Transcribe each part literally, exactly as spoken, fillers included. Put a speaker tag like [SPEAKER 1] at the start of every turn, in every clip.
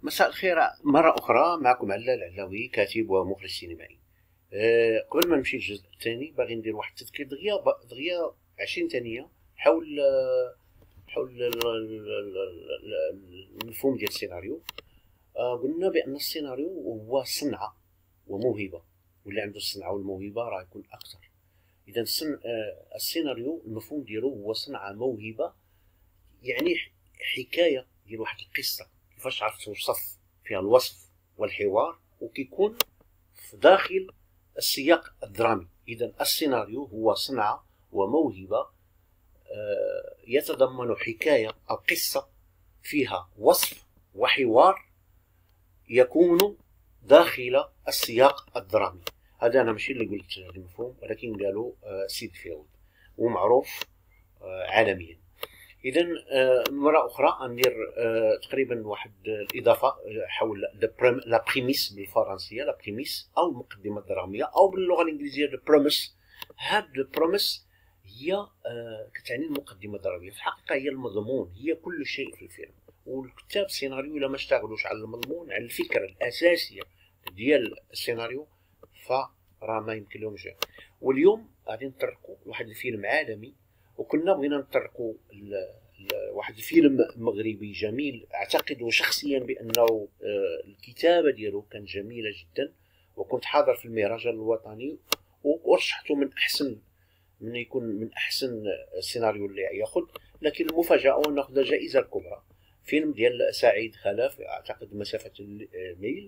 [SPEAKER 1] مساء الخير مرة أخرى، معكم علال علاوي، كاتب ومخرج سينمائي. أه قبل ما نمشي للجزء الثاني باغي ندير واحد التذكير دغيا دغيا عشرين ثانية حول حول المفهوم ديال السيناريو. أه قلنا بأن السيناريو هو صنعة وموهبة، واللي عنده الصنعة والموهبة راه يكون أكثر. إذا أه السيناريو المفهوم ديالو هو صنعة موهبة، يعني حكاية ديال واحد القصة كيفاش عرفت توصف فيها الوصف والحوار، وكيكون في داخل السياق الدرامي. إذا السيناريو هو صنعة وموهبة يتضمن حكاية أو قصة فيها وصف وحوار يكون داخل السياق الدرامي. هذا أنا ماشي اللي قلت المفهوم، ولكن قالوا سيد فيلد ومعروف عالميا. إذا مرة أخرى ندير تقريبا واحد الإضافة حول لا بريميس بالفرنسية، لا بريميس أو المقدمة الدرامية، أو باللغة الإنجليزية لا بروميس. هاد البروميس هي كتعني المقدمة الدرامية، في الحقيقة هي المضمون، هي كل شيء في الفيلم. والكتاب السيناريو إلا ما اشتغلوش على المضمون، على الفكرة الأساسية ديال السيناريو، فراه ما يمكن لهمش. واليوم غادي نطرقوا لواحد الفيلم عالمي، وكنا بغينا نطرقوا واحد الفيلم مغربي جميل، اعتقد شخصيا بانه الكتابه ديالو كانت جميله جدا، وكنت حاضر في المهرجان الوطني ورشحته من احسن من يكون من احسن السيناريو اللي ياخذ. لكن المفاجاه انه اخذ الجائزه الكبرى، فيلم ديال سعيد خلف، اعتقد مسافه الميل.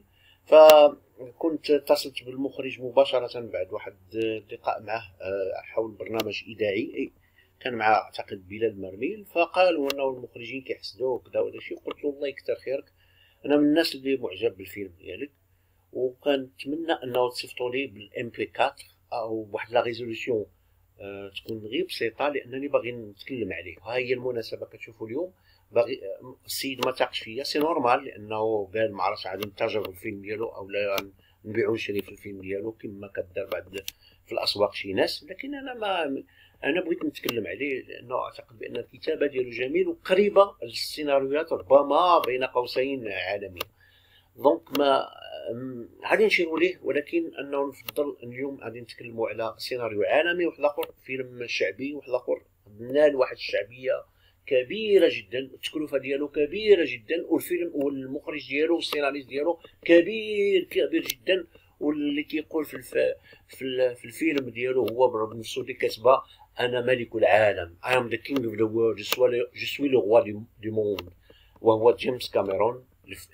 [SPEAKER 1] فكنت اتصلت بالمخرج مباشره بعد واحد اللقاء معه حول برنامج اذاعي كان معاه اعتقد بلال المرميل، فقالوا انه المخرجين كيحسدوه وكذا ولا شيء. قلت له الله يكثر خيرك، انا من الناس اللي معجب بالفيلم ديالك، وكنتمنى انه تصيفطوا لي بالام بي أربعة او بواحد لا ريزولوسيون أه تكون غير بسيطه، لانني باغي نتكلم عليه. ها هي المناسبه، كتشوفوا اليوم باغي السيد ما تاقش فيا، سي نورمال، لانه قال ما عرفتش غادي نتاجروا الفيلم ديالو او لا نبيعوا نشري في الفيلم ديالو كما كدار بعد في الاسواق شي ناس. لكن انا ما انا بغيت نتكلم عليه لانه اعتقد بان الكتابه ديالو جميل وقريبه للسيناريوهات ربما بين قوسين عالميه. دونك ما غادي نشيروا ليه، ولكن انه نفضل اليوم غادي نتكلموا على سيناريو عالمي واحد اخر، فيلم شعبي واحد اخر نال واحد الشعبيه كبيره جدا، التكلفه ديالو كبيره جدا، والفيلم والمخرج ديالو والسيناريست ديالو كبير كبير جدا. واللي كيقول في الف... في, ال... في الفيلم ديالو هو بنفسه اللي كتبه انا ملك العالم، I am the king of the world, je suis le roi du monde، وهو جيمس كاميرون.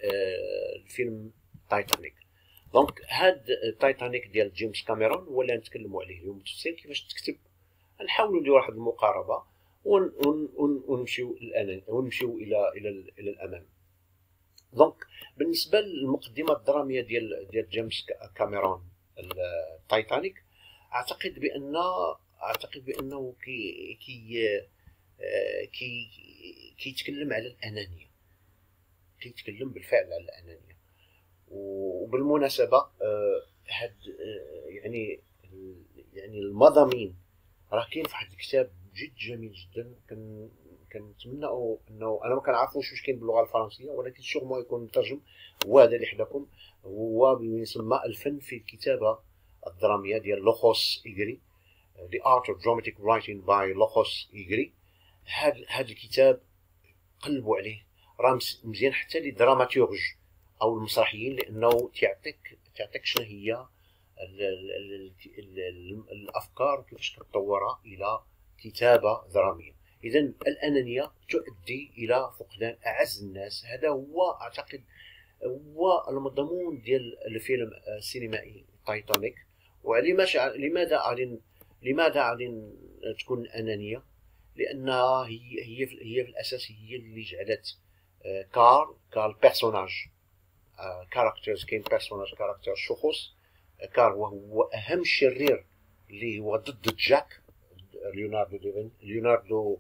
[SPEAKER 1] الفيلم تايتانيك. دونك هاد تايتانيك ديال جيمس كاميرون هو اللي نتكلموا عليه اليوم بالتفصيل، كيفاش تكتب. نحاولوا نديروا واحد المقاربه ون... ون... ونمشيو الان ونمشيو الى الى الى الامام. دونك بالنسبه للمقدمه الدراميه ديال ديال جيمس كاميرون التايتانيك، اعتقد بان اعتقد بانه كي كي كي كيتكلم على الانانيه، كيتكلم بالفعل على الانانيه. وبالمناسبه هاد يعني يعني المضامين راه كاين في واحد الكتاب جد جميل جدا، كان كنتمنى انه انا ما كنعرفوش واش كاين باللغه الفرنسيه، ولكن سيغمون يكون مترجم، هو هذا اللي حداكم، هو يسمى الفن في الكتابه الدراميه ديال لوخوس إيغري، The Art of Dramatic Writing by لوخوس إيغري. هذا هذا الكتاب قلبوا عليه، راه مزيان حتى للدراماتورج او المسرحيين، لانه تعطيك تعطيك شنو هي ال ال ال ال ال الافكار وكيفاش كتطورها الى كتابه دراميه. اذا الانانيه تؤدي الى فقدان اعز الناس، هذا هو اعتقد هو المضمون ديال الفيلم السينمائي تايتانيك. ولماذا لماذا غادي لماذا غادي تكون انانيه؟ لانها هي هي في, هي في الاساس هي اللي جعلت كارل كارل بيرسوناج كاركترز، كاين بيرسوناج كاركتر شخص كارل وهو اهم شرير اللي هو ضد جاك ليوناردو ديفين ليوناردو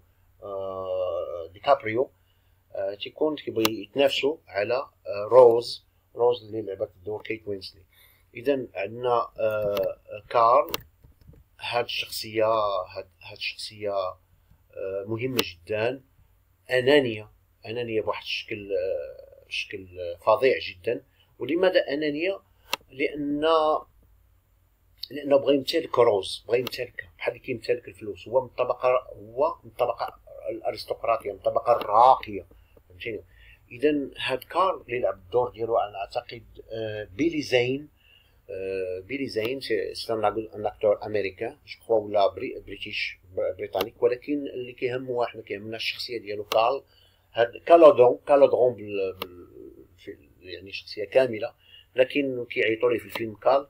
[SPEAKER 1] آه ديكابريو، آه تيكون كيبغي يتنافسوا على آه روز روز اللي لعبت الدور كيت وينسلي. اذا عندنا آه كارل، هاد الشخصيه هاد هاد الشخصيه آه مهمه جدا، انانيه انانيه بواحد الشكل آه بشكل فظيع جدا. ولماذا انانيه؟ لان لانه بغى يمتلك روز، بغى يمتلكها بحال اللي كيمتلك الفلوس. هو من الطبقه هو من الطبقه الارستقراطيه، من الطبقه الراقيه، فهمتيني. اذا هاد كارل اللي لعب الدور ديالو انا اعتقد بيلي زين. بيلي زين سي ان اكتور امريكان جو كخوا ولا بريتيش بريطانيك، ولكن اللي كيهم هو حنا كيهمنا الشخصيه ديالو كارل. هاد كالودون كالودرون بال... بال... يعني شخصيه كامله، لكن كيعيطوا ليه في الفيلم كارل.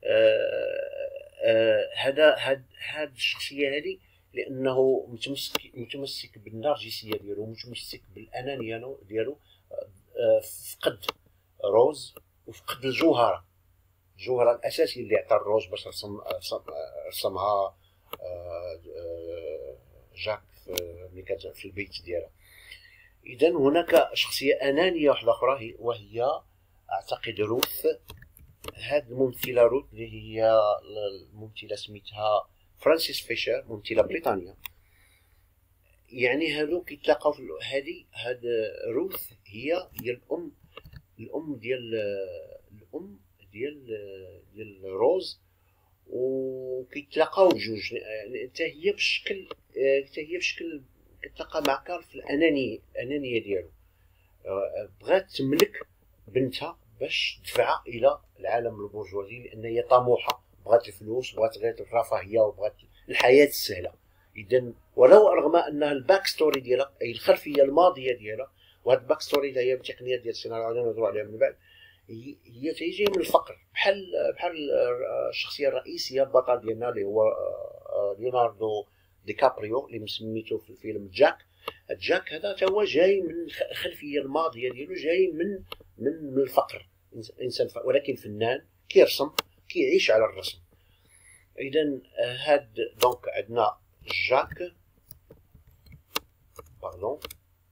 [SPEAKER 1] هذا هاد هاد الشخصيه هذه لانه متمسك متمسك بالنرجسيه ديالو، متمسك بالانانيه ديالو. فقد روز وفقد الجوهره، الجوهره الاساسيه اللي عطى الروز باش رسم رسمها جاك ملي كانت في البيت ديالها. اذا هناك شخصيه انانيه واحده اخرى وهي اعتقد روث. هاد الممثله روث اللي هي الممثله سميتها فرانسيس فيشر، ممثله بريطانيه. يعني هادو كيتلاقاو في هادي هاد روث هي هي الام الام ديال الام ديال ديال روز، وكيتلاقاو بجوج. حتى هي بشكل حتى هي بشكل كتلاقى مع كارل في الانانيه الانانيه ديالو. بغات تملك بنتها باش تدفعها الى العالم البرجوازي، لان هي طموحه، بغات الفلوس، بغات غير الرفاهيه، وبغات الحياه السهله. اذا ولو رغم انها الباك ستوري ديالها اي الخلفيه الماضيه ديالها، وهاد الباك ستوري اللي هي بتقنيات ديال السيناريو غادي نهضروا عليها من بعد، هي تيجي من الفقر، بحال بحال الشخصيه الرئيسيه البطل ديالنا اللي هو ليوناردو دي كابريو اللي مسميتو في الفيلم جاك. جاك هذا تا هو جاي من الخلفيه الماضيه ديالو، جاي من من من الفقر، انسان فقر ولكن فنان كيرسم، كيعيش على الرسم. اذا هاد دونك عندنا جاك باردون.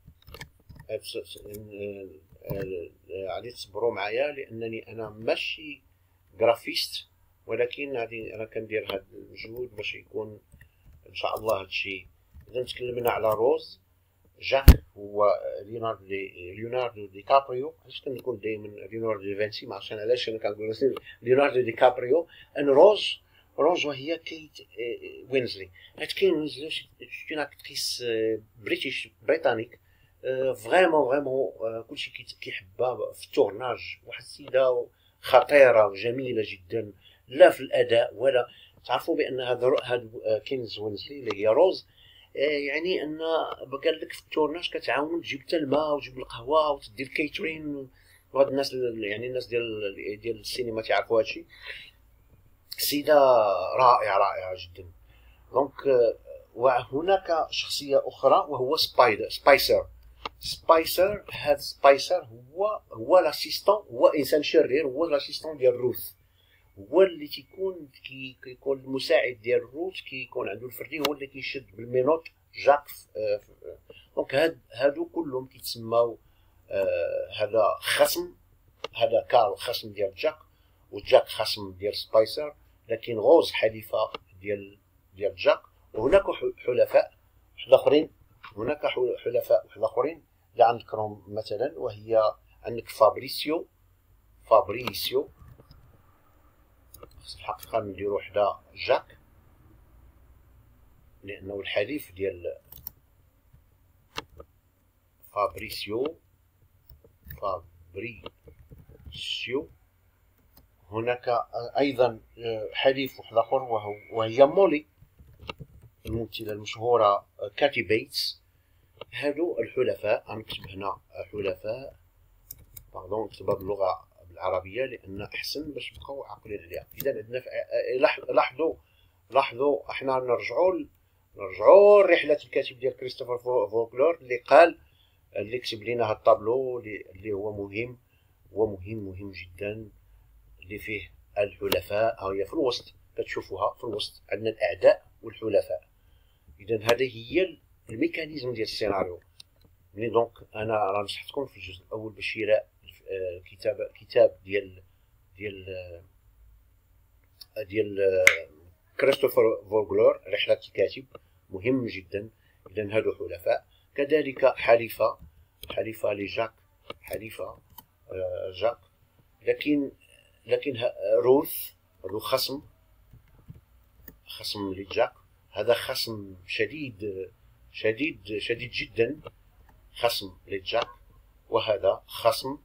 [SPEAKER 1] غادي تصبروا معايا لانني انا ماشي جرافيست، ولكن غادي انا كندير هاد المجهود باش يكون ان شاء الله هادشي. اذا تكلمنا على روز، جاك هو ليوناردو دي ليوناردو دي كابريو. علاش كنقول دائما ليوناردو دي فانسي؟ ما عرفتش انا علاش انا كنقول ليوناردو دي كابريو. ان روز روز وهي كيت وينزلي. هاد كاين وينزلي اون اكتريس بريتيش بريطانيك، فريمون فريمون كلشي كيحبها في التورناج. واحد السيده خطيره وجميله جدا، لا في الاداء ولا. تعرفوا بان هذا هاد كينز وينزلي اللي هي روز، يعني ان قال لك في التورناج كتعاون تجيب حتى الماء وتجيب القهوه وتدير كيترين، وهاد الناس يعني الناس ديال ديال السينما تعرفوا هادشي. سيده رائعه رائعه جدا. دونك وهناك شخصيه اخرى وهو سبايدر سبايسر سبايسر هاد سبايسر هو هو لاسيستون، هو انسان شرير، هو لاسيستون ديال روث، هو اللي تيكون كي كيكون المساعد ديال روث، كيكون عنده الفردي، هو اللي كيشد بالمينوط جاك. دونك هاد هادو كلهم كيتسماو هذا خصم، هذا كارل خصم ديال جاك، وجاك خصم ديال سبايسر، لكن غوز حليفه ديال ديال جاك. وهناك حلفاء واحد اخرين، هناك حلفاء واحد اخرين اللي غنذكرهم مثلا، وهي عندك فابريسيو فابريسيو خص الحقيقه نديرو حدا جاك لانه الحليف ديال فابريسيو فابريسيو هناك ايضا حليف واحد اخر وهي مولي الممثله المشهوره كاتي بيتس. هادو الحلفاء، غنكتب هنا حلفاء، باردون نكتبها باللغه العربيه لان احسن باش نبقاو عاقلين عليها. اذا عندنا لاحظوا لاحظوا احنا نرجعوا نرجعوا لرحله الكاتب ديال كريستوفر فولكلور اللي قال اللي كتب لنا هاد الطابلو اللي هو مهم، هو مهم مهم جدا، اللي فيه الحلفاء. ها هي في الوسط كتشوفوها في الوسط، عندنا الاعداء والحلفاء. اذا هذه هي الميكانيزم ديال السيناريو. ملي دونك انا راه نصحتكم في الجزء الاول بشراء كتاب كتاب ديال ديال ديال كريستوفر فولكلور رحله الكاتب، مهم جدا. اذا هادو حلفاء. كذلك حليفه حليفه لجاك حليفة جاك، لكن لكن روث له خصم خصم لجاك، هذا خصم شديد شديد شديد جدا، خصم لجاك، وهذا خصم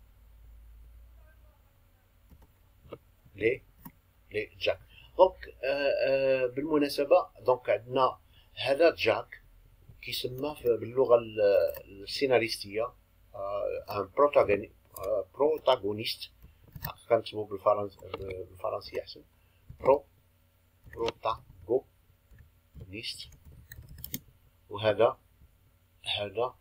[SPEAKER 1] لي لجاك. دونك بالمناسبة دونك عندنا هذا جاك كيسمى باللغة السيناريستية ان بروتاغونيست، كنكتبو بالفرنسية احسن، برو بروتاغونيست، وهذا هذا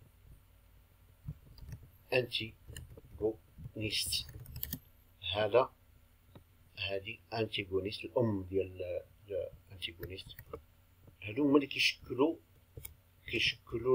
[SPEAKER 1] انتيغونيست، هذا هادي انتيغونيست، الام ديال انتيغونيست. هادو هما اللي كيشكلوا كيشكلوا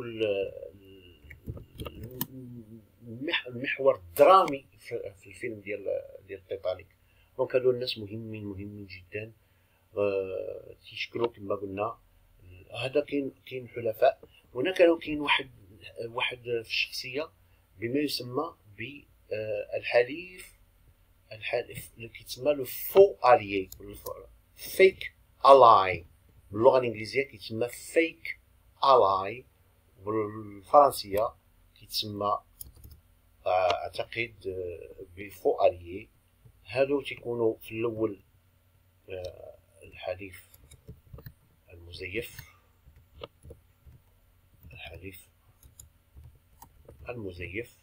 [SPEAKER 1] المحور الدرامي في الفيلم ديال ديال تيتانيك. دونك هادو الناس مهمين مهمين جدا، أه تيشكلوا كما قلنا. هذا كاين كاين حلفاء. هنا كانوا كاين واحد واحد في الشخصيه بما يسمى بالحليف الحليف اللي كيتسمى لو فو اليي، فيك الاي باللغه الانجليزيه كيتسمى فيك الاي، بالفرنسيه كيتسمى اعتقد بفو اليي. هادو تيكونوا في الاول الحليف المزيف، الحليف المزيف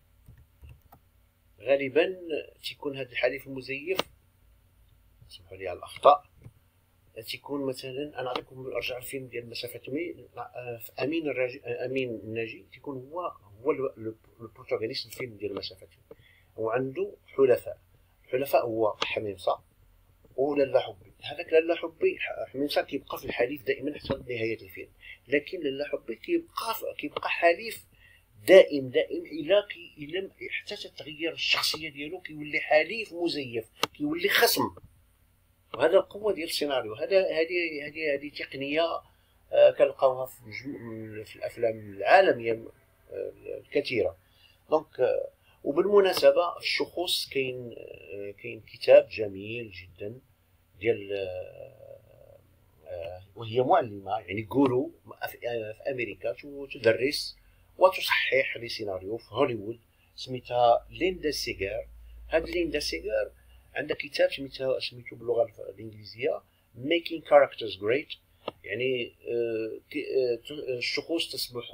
[SPEAKER 1] غالبا تيكون هذا الحليف المزيف، سمحوا لي على الاخطاء، تيكون مثلا انا نعطيكم ارجع الفيلم ديال مسافه مي في امين الراجي امين الناجي، تيكون هو هو البروتاغونيست الفيلم ديال مسافه مي، وعنده حلفاء. الحلفاء هو حميمصه ولالا حبي. هذاك لالا حبي حميمصه كيبقى في الحليف دائما حتى نهايه الفيلم، لكن لالا حبي كيبقى كيبقى حليف دائم دائم الى كي الى حتى تتغير الشخصيه ديالو، كيولي حليف مزيف، كيولي خصم. وهذا القوه ديال السيناريو. هذا هذه هذه هذه تقنيه آه كنلقاوها في, في الافلام العالميه آه الكثيره. دونك آه وبالمناسبه الشخوص كاين آه كاين كتاب جميل جدا ديال آه آه وهي معلمه يعني جورو في امريكا تدرس وتصحح لسيناريو في هوليوود، سميتها ليندا سيغار. هاد ليندا سيغار عندها كتاب سميتها سميتو باللغه الانجليزيه Making Characters Great، يعني الشخوص تصبح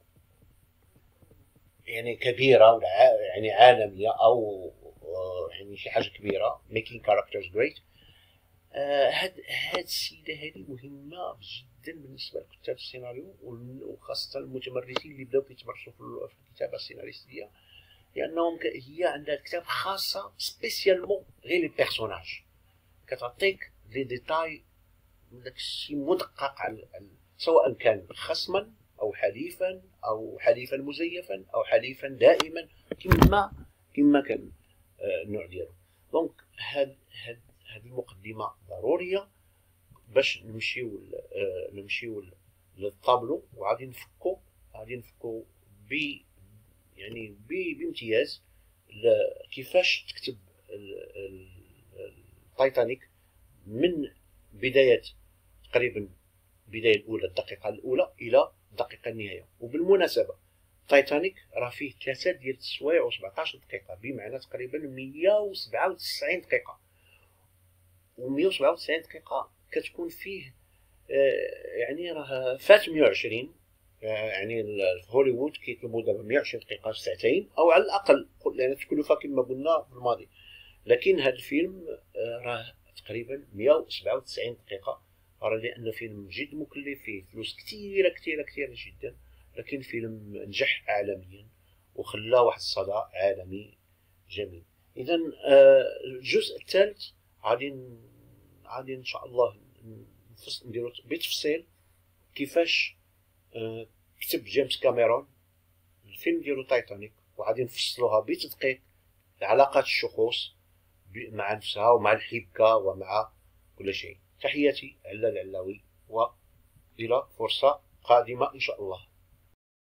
[SPEAKER 1] يعني كبيره يعني عالميه او يعني شي حاجه كبيره. Making Characters Great. هاد هاد السيده هذه مهمه جدا بالنسبه لكتاب السيناريو، وخاصه المتمرسين اللي بداو كيتمرسوا في الكتابه السيناريستيه، لانهم هي عندها كتاب خاصه سبيسيالمون غير لي بيرسوناج، كتعطيك لي ديتاي داكشي مدقق على سواء كان خصما او حليفا او حليفا مزيفا او حليفا دائما كما كما كان النوع ديالو. دونك هاد هاد هاد المقدمه ضروريه باش نمشيو نمشيو للطابلو، وغادي نفكو غادي نفكو ب يعني بامتياز كيفاش تكتب التايتانيك من بدايه تقريبا البدايه الاولى الدقيقه الاولى الى الدقيقه النهايه. وبالمناسبه تايتانيك راه فيه ثلاثه ديال السوايع وسبعطاش دقيقه، بمعنى تقريبا مية وسبعة وتسعين دقيقه، و197 دقيقه كتكون فيه آه يعني راه فات مية وعشرين. يعني في هوليوود كيطلبوا دابا مية وعشرين دقيقه ساعتين او على الاقل، لان تكلفه كما قلنا في الماضي. لكن هذا الفيلم آه راه تقريبا مية وسبعة وتسعين دقيقه، راه لان فيلم جد مكلف، فيه فلوس كثيره كثيره كثيره جدا، لكن فيلم نجح عالميا وخلى واحد الصدى عالمي جميل. اذا آه الجزء الثالث غادي غادي ان شاء الله نديرو بتفصيل كيفاش أه كتب جيمس كاميرون الفيلم ديالو تايتانيك، وغادي نفصلوها بتدقيق علاقات الشخوص مع نفسها ومع الحبكه ومع كل شيء. تحياتي علال العلاوي، والى فرصه قادمه ان شاء الله.